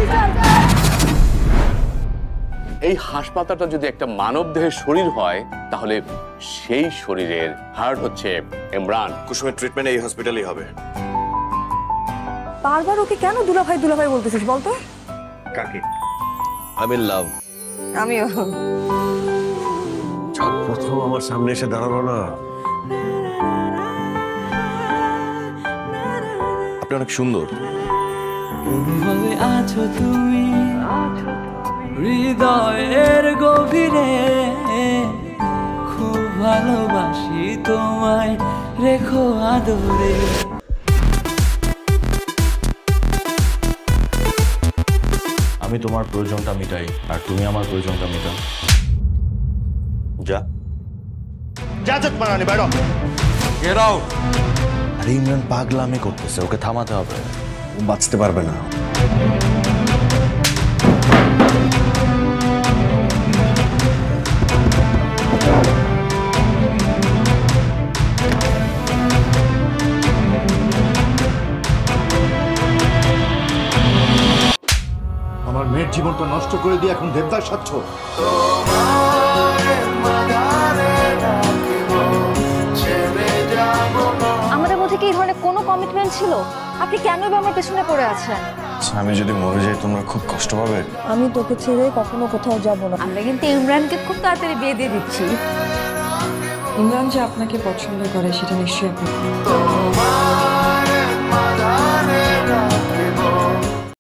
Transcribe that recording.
এই হাসপাতালটা যদি একটা মানব দেহের শরীর হয় তাহলে সেই শরীরের হার্ট হচ্ছে ইমরান। কুসুমের ট্রিটমেন্ট এই হসপিটালেই হবে। বারবার ওকে কেন দুলাভাই বলতেছিস বলতো? কাকে? আমি লাভ। আমিও। প্রথম আমার সামনে এসে দাঁড়ালো না, আপনি অনেক সুন্দর। কোনোভাবে আছো তুমি হৃদয়ের গভীরে, খুব ভালোবাসি তোমায়, রেখো আদরে। আমি তোমার প্রয়োজনটা মিটাই আর তুমি আমার প্রয়োজনটা মিটাও। যা যা যা মারানি বাইরে। Get out. আর ইমরান পাগলামি করতেছে, ওকে থামাতে হবে। ও বাঁচতে পারবে না। আমার মেয়ের জীবনটা নষ্ট করে দিয়ে এখন দেবদাস সাচ্ছ। আমাদের মধ্যে কি এই ধরনের কোনো কমিটমেন্ট ছিল? আপনি কেন আমার পেছনে পড়ে আছেন? আমি যদি মরে যাই তোমরা খুব কষ্ট পাবে। আমি তোকে ছেড়ে কখনো কোথাও যাব না। আমরা কিন্তু ইমরানকে খুব তাড়াতাড়ি বিয়ে দিয়ে দিচ্ছি। ইমরান যে আপনাকে পছন্দ করে সেটা নিশ্চয়ই আপনি